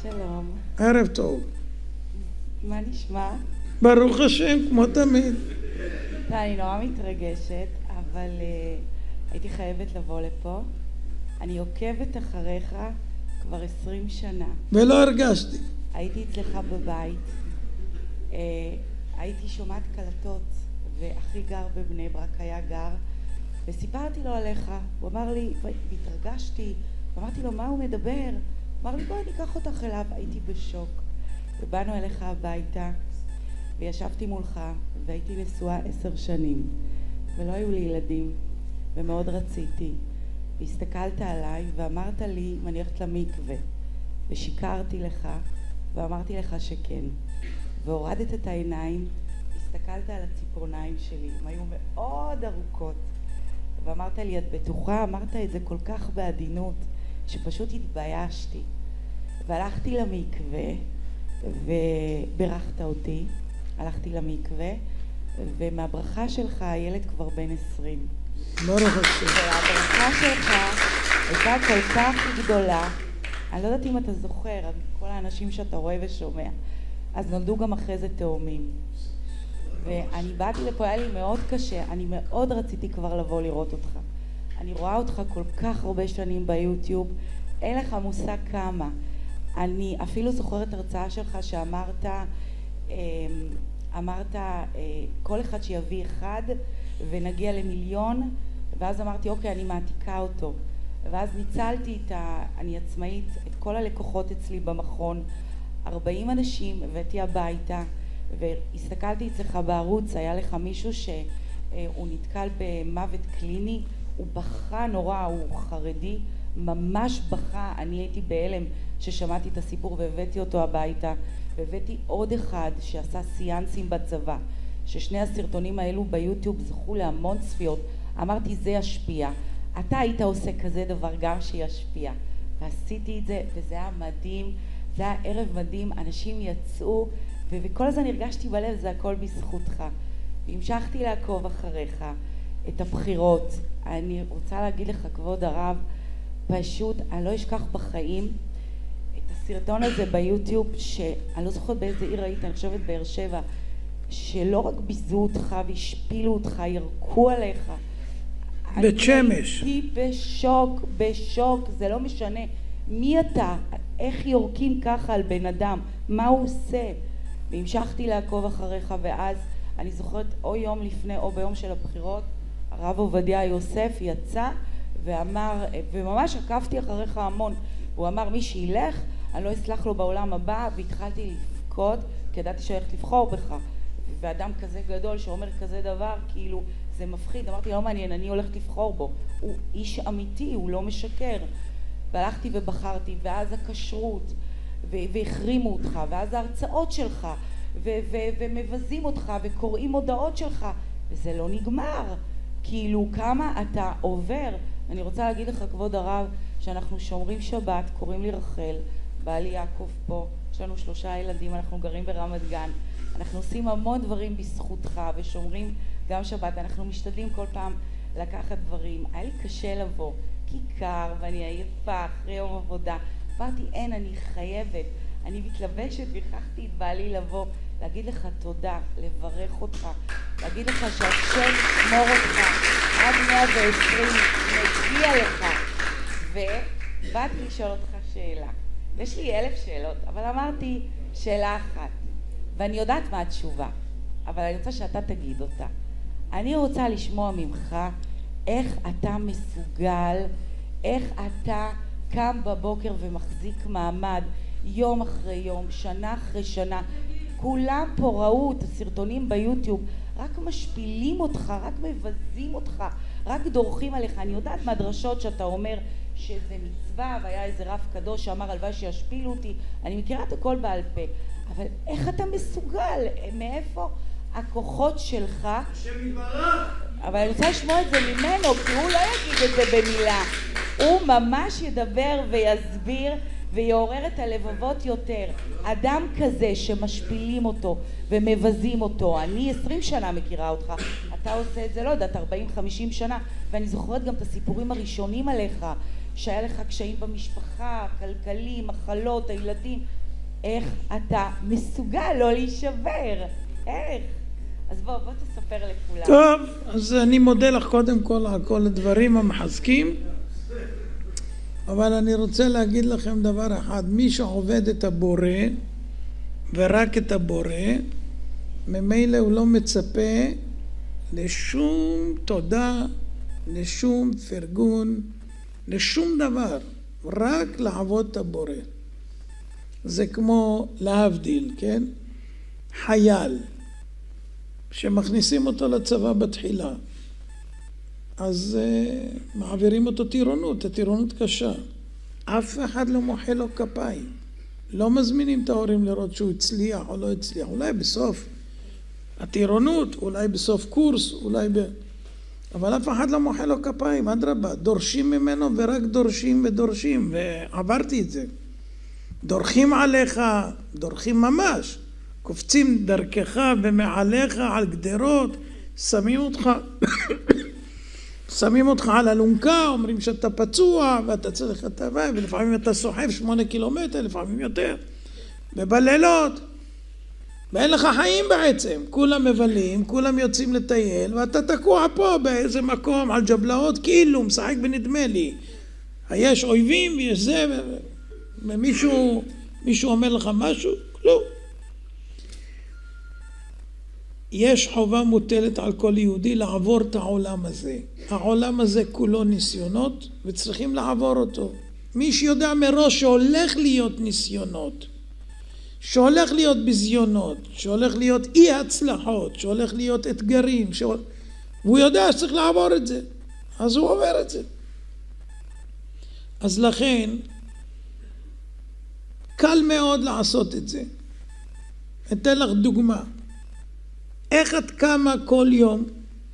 שלום. ערב טוב. מה נשמע? ברוך השם, כמו תמיד. אני נורא מתרגשת, אבל הייתי חייבת לבוא לפה. אני עוקבת אחריך כבר 20 שנה. ולא הרגשתי. הייתי אצלך בבית, הייתי שומעת קלטות, ואחי גר בבני ברק, היה גר, וסיפרתי לו עליך. הוא אמר לי, והתרגשתי, אמרתי לו, מה הוא מדבר? אמר לי, בואי ניקח אותך אליו. הייתי בשוק, ובאנו אליך הביתה, וישבתי מולך, והייתי נשואה 10 שנים, ולא היו לי ילדים, ומאוד רציתי. והסתכלת עליי, ואמרת לי, אם אני הולכת למקווה, ושיקרתי לך, ואמרתי לך שכן. והורדת את העיניים, הסתכלת על הציפורניים שלי, הם היו מאוד ארוכות, ואמרת לי, את בטוחה? אמרת את זה כל כך בעדינות, שפשוט התביישתי. והלכתי למקווה, וברכת אותי, הלכתי למקווה, ומהברכה שלך הילד כבר בן 20. ברוך השם. והברכה שלך הייתה כל כך גדולה, אני לא יודעת אם אתה זוכר, כל האנשים שאתה רואה ושומע, אז נולדו גם אחרי זה תאומים. ואני באתי לפה, היה לי מאוד קשה, אני מאוד רציתי כבר לבוא לראות אותך. אני רואה אותך כל כך הרבה שנים ביוטיוב, אין לך מושג כמה. אני אפילו זוכרת הרצאה שלך שאמרת, כל אחד שיביא אחד ונגיע למיליון, ואז אמרתי, אוקיי, אני מעתיקה אותו. ואז ניצלתי אני עצמאית, את כל הלקוחות אצלי במכון, 40 אנשים, הבאתי הביתה, והסתכלתי אצלך בערוץ, היה לך מישהו שהוא נתקל במוות קליני, הוא בכה נורא, הוא חרדי, ממש בכה. אני הייתי בהלם ששמעתי את הסיפור והבאתי אותו הביתה, והבאתי עוד אחד שעשה סיאנסים בצבא, ששני הסרטונים האלו ביוטיוב זכו להמון צפיות. אמרתי, זה ישפיע. אתה היית עושה כזה דבר גם שישפיע. ועשיתי את זה, וזה היה מדהים, זה היה ערב מדהים, אנשים יצאו, וכל הזמן הרגשתי בלב, זה הכל בזכותך. והמשכתי לעקוב אחריך, את הבחירות. אני רוצה להגיד לך, כבוד הרב, פשוט, אני לא אשכח בחיים, את הסרטון הזה ביוטיוב, שאני לא זוכרת באיזה עיר היית, אני חושבת באר שבע, שלא רק ביזו אותך והשפילו אותך, ירקו עליך. בית שמש. הייתי בשוק, זה לא משנה. מי אתה? איך יורקים ככה על בן אדם? מה הוא עושה? והמשכתי לעקוב אחריך, ואז אני זוכרת או יום לפני או ביום של הבחירות, הרב עובדיה יוסף יצא ואמר, וממש עקבתי אחריך המון, הוא אמר, מי שילך, אני לא אסלח לו בעולם הבא, והתחלתי לבכות, כי ידעתי שהולכת לבחור בך. ואדם כזה גדול שאומר כזה דבר, כאילו, זה מפחיד. אמרתי, לא מעניין, אני הולכת לבחור בו. הוא איש אמיתי, הוא לא משקר. והלכתי ובחרתי, ואז הכשרות, והחרימו אותך, ואז ההרצאות שלך, ומבזים אותך, וקוראים הודעות שלך, וזה לא נגמר. כאילו, כמה אתה עובר. אני רוצה להגיד לך, כבוד הרב, שאנחנו שומרים שבת, קוראים לי רחל, בעלי יעקב פה, יש לנו 3 ילדים, אנחנו גרים ברמת גן, אנחנו עושים המון דברים בזכותך ושומרים גם שבת, אנחנו משתדלים כל פעם לקחת דברים. היה לי קשה לבוא, כי קר ואני עייפה אחרי יום עבודה. אמרתי, אין, אני חייבת, אני מתלבשת והכרחתי את בעלי לבוא, להגיד לך תודה, לברך אותך, להגיד לך שהשם ישמור אותך עד 120, מגיע לך. ובאתי לשאול אותך שאלה. יש לי 1000 שאלות, אבל אמרתי שאלה אחת, ואני יודעת מה התשובה, אבל אני רוצה שאתה תגיד אותה. אני רוצה לשמוע ממך איך אתה מסוגל, איך אתה קם בבוקר ומחזיק מעמד יום אחרי יום, שנה אחרי שנה. כולם פה ראו את הסרטונים ביוטיוב, רק משפילים אותך, רק מבזים אותך, רק דורכים עליך. אני יודעת מהדרשות שאתה אומר שזה מצווה, והיה איזה רב קדוש שאמר הלוואי שישפילו אותי, אני מכירה את הכל בעל פה, אבל איך אתה מסוגל? מאיפה הכוחות שלך? השם יברך. אבל אני רוצה לשמוע את זה ממנו, כי הוא לא יגיד את זה במילה, הוא ממש ידבר ויסביר ויעורר את הלבבות יותר. אדם כזה שמשפילים אותו ומבזים אותו, אני 20 שנה מכירה אותך, אתה עושה את זה, לא יודעת, 40-50 שנה, ואני זוכרת גם את הסיפורים הראשונים עליך, שהיה לך קשיים במשפחה, כלכלי, מחלות, הילדים, איך אתה מסוגל לא להישבר? איך? אז בוא תספר לכולם. טוב, אז אני מודה לך קודם כל על כל הדברים המחזקים, אבל אני רוצה להגיד לכם דבר אחד: מי שעובד את הבורא ורק את הבורא, ממילא הוא לא מצפה לשום תודה, לשום פרגון, לשום דבר, רק לעבוד את הבורא. זה כמו להבדיל, כן? חייל שמכניסים אותו לצבא בתחילה, אז מעבירים אותו טירונות, הטירונות קשה. אף אחד לא מוחא לו כפיים. לא מזמינים את ההורים לראות שהוא הצליח או לא הצליח. אולי בסוף הטירונות, אולי בסוף קורס, אבל אף אחד לא מוחא לו כפיים, אדרבה, דורשים ממנו ורק דורשים ודורשים, ועברתי את זה. דורכים עליך, דורכים ממש. קופצים דרכך ומעליך על גדרות, שמים אותך על אלונקה, אומרים שאתה פצוע ואתה צריך הטבה, ולפעמים אתה סוחב 8 קילומטר, לפעמים יותר, ובלילות, ואין לך חיים בעצם, כולם מבלים, כולם יוצאים לטייל, ואתה תקוע פה באיזה מקום על ג'בלאות, כאילו משחק בנדמה לי. יש אויבים ויש זה, ומישהו אומר לך משהו? כלום. יש חובה מוטלת על כל יהודי לעבור את העולם הזה. העולם הזה כולו ניסיונות, וצריכים לעבור אותו. מי שיודע מראש שהולך להיות ניסיונות, שהולך להיות בזיונות, שהולך להיות אי הצלחות, שהולך להיות אתגרים, והוא יודע שצריך לעבור את זה, אז הוא עובר את זה. אז לכן, קל מאוד לעשות את זה. אתן לך דוגמה. איך את קמה כל יום,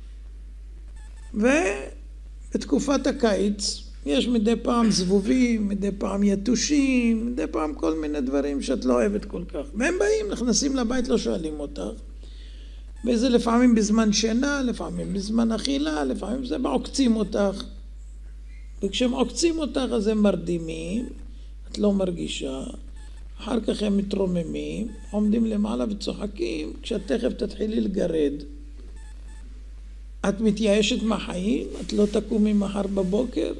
ובתקופת הקיץ יש מדי פעם זבובים, מדי פעם יתושים, מדי פעם כל מיני דברים שאת לא אוהבת כל כך. והם באים, נכנסים לבית, לא שואלים אותך. וזה לפעמים בזמן שינה, לפעמים בזמן אכילה, לפעמים זה עוקצים אותך. וכשהם עוקצים אותך אז הם מרדימים, את לא מרגישה. אחר כך הם מתרוממים, עומדים למעלה וצוחקים, כשאת תכף תתחילי לגרד. את מתייאשת מהחיים, את לא תקומי מחר בבוקר.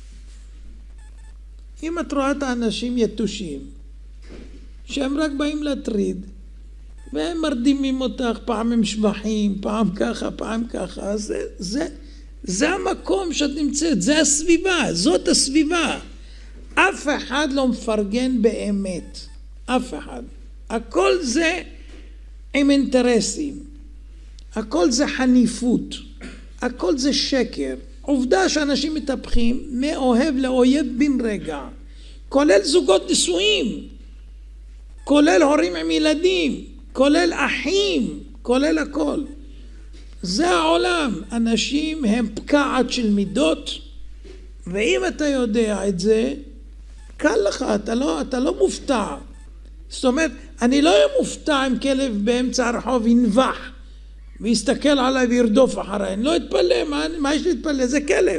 אם את רואה את האנשים יתושים, שהם רק באים להטריד, והם מרדימים אותך, פעם הם שבחים, פעם ככה, פעם ככה, אז זה המקום שאת נמצאת, זה הסביבה, זאת הסביבה. אף אחד לא מפרגן באמת, אף אחד. הכל זה עם אינטרסים, הכל זה חניפות, הכל זה שקר. עובדה שאנשים מתהפכים מאוהב לאויב בן רגע, כולל זוגות נשואים, כולל הורים עם ילדים, כולל אחים, כולל הכל. זה העולם. אנשים הם פקעת של מידות, ואם אתה יודע את זה, קל לך, אתה לא מופתע. זאת אומרת, אני לא אהיה מופתע אם כלב באמצע הרחוב ינבח ויסתכל עליי וירדוף אחריי. אני לא אתפלא, מה יש להתפלא? זה כלב.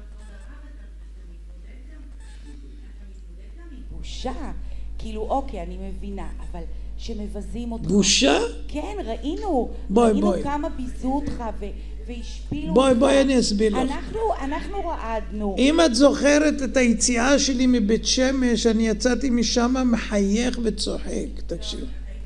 בושה. כאילו, אוקיי, אני מבינה, אבל שמבזים אותך. בושה? כן, ראינו כמה ביזו אותך והשפילו אותך. בואי אני אסביר לך. אנחנו רעדנו. אם את זוכרת את היציאה שלי מבית שמש, אני יצאתי משם מחייך וצוחק. תקשיב.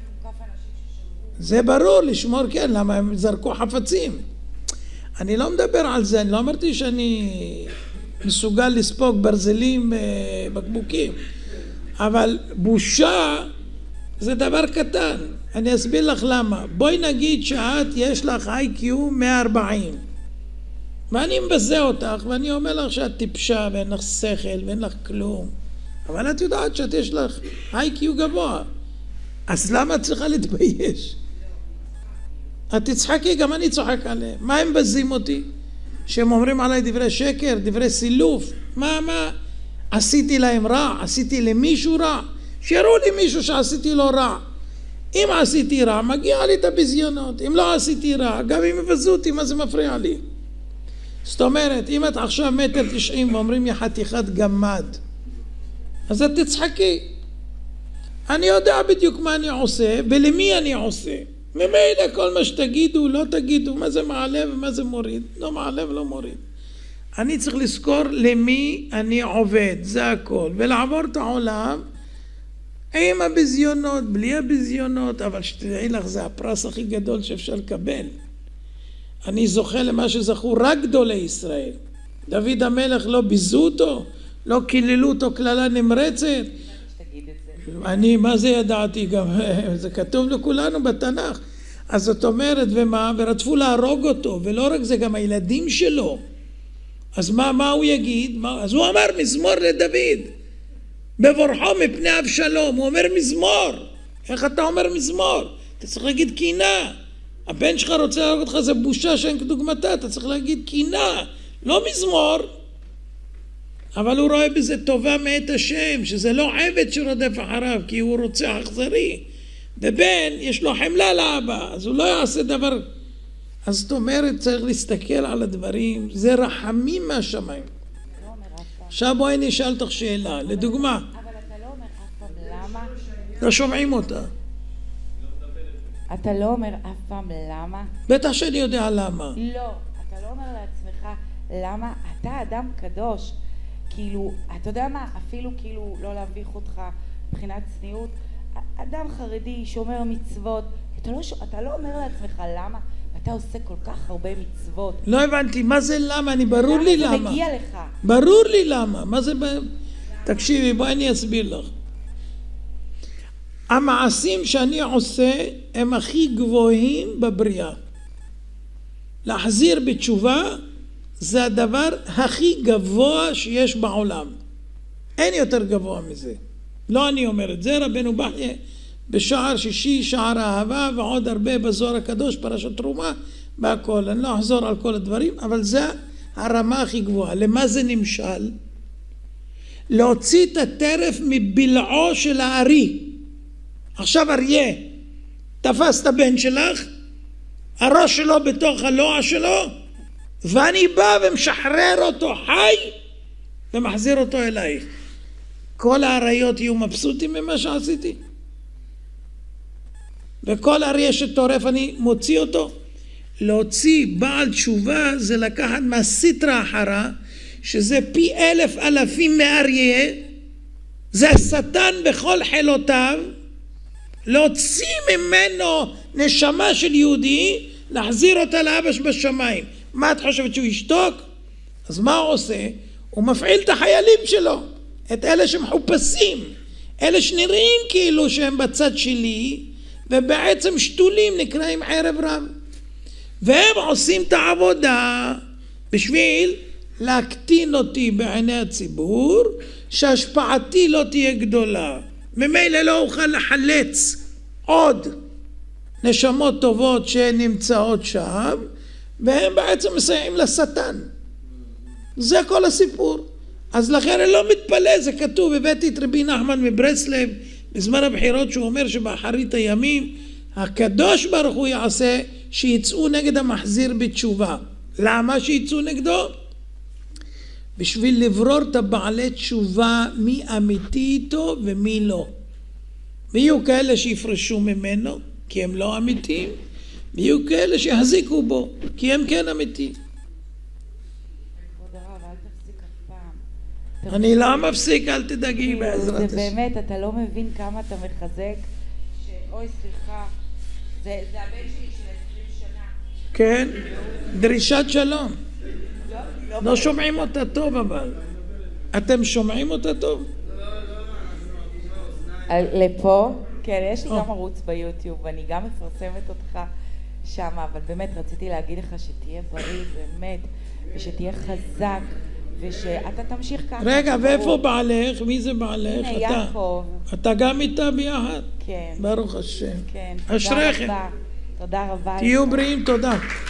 זה ברור, לשמור, כן, למה הם זרקו חפצים. אני לא מדבר על זה, אני לא אמרתי שאני מסוגל לספוג ברזלים בקבוקים. אבל בושה זה דבר קטן. אני אסביר לך למה. בואי נגיד שאת יש לך IQ 140. ואני מבזה אותך ואני אומר לך שאת טיפשה ואין לך שכל ואין לך כלום. אבל את יודעת שאת יש לך IQ גבוה. אז למה את צריכה להתבייש? את תצחקי, גם אני צוחק עליהם. מה הם מבזים אותי? שהם אומרים עליי דברי שקר, דברי סילוף. מה? עשיתי להם רע? עשיתי למישהו רע? שיראו לי מישהו שעשיתי לו רע. אם עשיתי רע, מגיע לי את הבזיונות. אם לא עשיתי רע, גם אם מבזו אותי, מה זה מפריע לי? זאת אומרת, אם את עכשיו 1.90 מטר ואומרים לי חתיכת גמד, אז את תצחקי. אני יודע בדיוק מה אני עושה ולמי אני עושה. ממילא כל מה שתגידו, לא תגידו, מה זה מעלה ומה זה מוריד. לא מעלה ולא מוריד. אני צריך לזכור למי אני עובד, זה הכל. ולעבור את העולם עם הבזיונות, בלי הבזיונות, אבל שתדעי לך, זה הפרס הכי גדול שאפשר לקבל. אני זוכה למה שזכו רק גדולי ישראל. דוד המלך לא ביזו אותו, לא קיללו אותו קללה נמרצת. אני, מה זה ידעתי גם, זה כתוב לכולנו בתנ"ך. אז זאת אומרת, ומה? ורדפו להרוג אותו, ולא רק זה, גם הילדים שלו. אז מה הוא יגיד? אז הוא אמר מזמור לדוד. בבורחו מפני אבשלום, הוא אומר מזמור. איך אתה אומר מזמור? אתה צריך להגיד קינה. הבן שלך רוצה להרוג אותך, זה בושה שאין כדוגמתה, אתה צריך להגיד קינה, לא מזמור. אבל הוא רואה בזה טובה מאת השם, שזה לא עבד שרודף אחריו, כי הוא רוצח אכזרי. ובן, יש לו חמלה לאבא, אז הוא לא יעשה דבר. אז זאת אומרת, צריך להסתכל על הדברים, זה רחמים מהשמיים. עכשיו בואי נשאל אותך שאלה, לדוגמה. אבל אתה לא אומר אף פעם למה? לא שומעים אותה. אתה לא אומר אף פעם למה? בטח שאני יודע למה. לא, אתה לא אומר לעצמך למה? אתה אדם קדוש. כאילו, אתה יודע מה? אפילו כאילו לא להביך אותך מבחינת צניעות. אדם חרדי שומר מצוות. אתה לא אומר לעצמך למה? אתה עושה כל כך הרבה מצוות. לא הבנתי, מה זה למה? ברור לי למה. למה זה מגיע לך? ברור לי למה. מה זה? תקשיבי, בואי אני אסביר לך. המעשים שאני עושה הם הכי גבוהים בבריאה. להחזיר בתשובה זה הדבר הכי גבוה שיש בעולם. אין יותר גבוה מזה. לא אני אומר את זה, רבנו בחייה בשער שישי, שער האהבה, ועוד הרבה בזוהר הקדוש, פרשת תרומה, בהכל. אני לא אחזור על כל הדברים, אבל זה הרמה הכי גבוהה. למה זה נמשל? להוציא את הטרף מבלעו של הארי. עכשיו אריה תפס את הבן שלך, הראש שלו בתוך הלוע שלו, ואני בא ומשחרר אותו חי ומחזיר אותו אלייך. כל האריות יהיו מבסוטים ממה שעשיתי, וכל אריה שטורף אני מוציא אותו. להוציא בעל תשובה זה לקחת מהסטרה אחרה, שזה פי 1,000 אלפים מאריה, זה השטן בכל חילותיו, להוציא ממנו נשמה של יהודי, להחזיר אותה לאבא שבשמיים. מה את חושבת, שהוא ישתוק? אז מה הוא עושה? הוא מפעיל את החיילים שלו, את אלה שמחופשים, אלה שנראים כאילו שהם בצד שלי, ובעצם שתולים, נקראים ערב רב. והם עושים את העבודה בשביל להקטין אותי בעיני הציבור, שהשפעתי לא תהיה גדולה. ממילא לא אוכל לחלץ עוד נשמות טובות שנמצאות שם, והם בעצם מסייעים לשטן. זה כל הסיפור. אז לכן אני לא מתפלא, זה כתוב, הבאתי את רבי נחמן מברסלב בזמן הבחירות, שהוא אומר שבאחרית הימים הקדוש ברוך הוא יעשה שיצאו נגד המחזיר בתשובה. למה שיצאו נגדו? בשביל לברור את הבעלי תשובה מי אמיתי איתו ומי לא. ויהיו כאלה שיפרשו ממנו כי הם לא אמיתיים, ויהיו כאלה שיחזיקו בו כי הם כן אמיתיים. כבוד הרב, אל תפסיק אף פעם. אני לא מפסיק, אל תדאגי בעזרת השם. זה באמת, אתה לא מבין כמה אתה מחזק, אוי סליחה, זה הבן שלי של 20 שנה. כן, דרישת שלום. לא שומעים אותה טוב, אבל אתם שומעים אותה טוב? לפה? כן, יש לי גם ערוץ ביוטיוב, ואני גם מפרסמת אותך שם, אבל באמת רציתי להגיד לך שתהיה בריא, באמת, ושתהיה חזק, ושאתה תמשיך ככה. רגע, ואיפה בעלך? מי זה בעלך? הנה, יעקב. אתה גם איתה ביחד? כן. ברוך השם. כן. אשריכם. תודה רבה. תהיו בריאים, תודה.